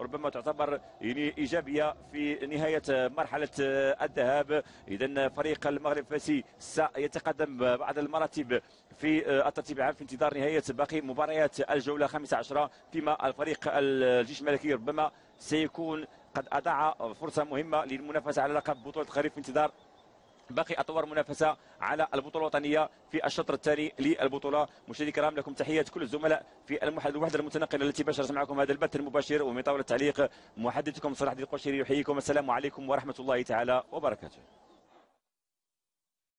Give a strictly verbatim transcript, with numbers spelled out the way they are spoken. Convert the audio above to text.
ربما تعتبر يعني ايجابيه في نهايه مرحله الذهاب. اذا فريق المغرب الفاسي سيتقدم بعض المراتب في الترتيب العام في انتظار نهايه باقي مباريات الجوله الخامسة عشرة، فيما الفريق الجيش الملكي ربما سيكون قد اضاع فرصه مهمه للمنافسه على لقب بطوله الخريف في انتظار باقي اطوار منافسه على البطوله الوطنيه في الشطر الثاني للبطوله. مشاهدينا الكرام، لكم تحيات كل الزملاء في الوحده المتنقله التي باشرت معكم هذا البث المباشر، ومن طاوله التعليق محدثكم صلاح الدين القشيري يحييكم. السلام عليكم ورحمه الله تعالى وبركاته.